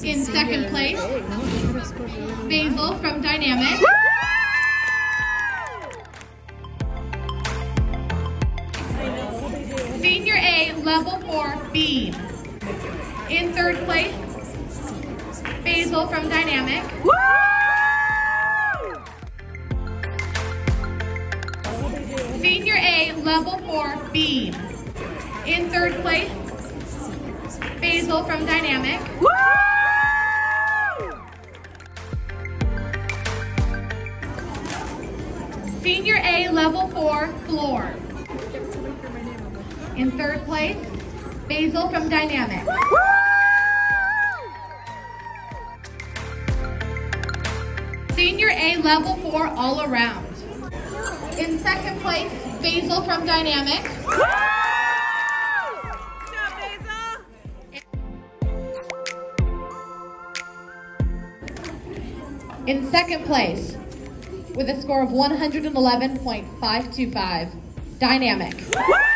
In second place, Basil from Dynamic. Senior A, Level 4, B. In third place, Basil from Dynamic. Senior A, Level 4, B. In third place, Basil from Dynamic. Senior A, Level 4, Floor. In third place, Basil from Dynamic. Senior A, Level 4, All Around. In second place, Basil from Dynamic. Good job, Basil. In second place, with a score of 111.525, Dynamic.